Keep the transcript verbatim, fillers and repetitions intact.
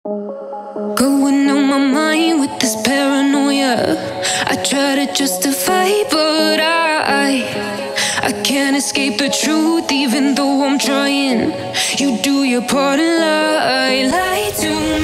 Going on my mind with this paranoia. I try to justify, but I I can't escape the truth, even though I'm trying. You do your part and lie, lie to me.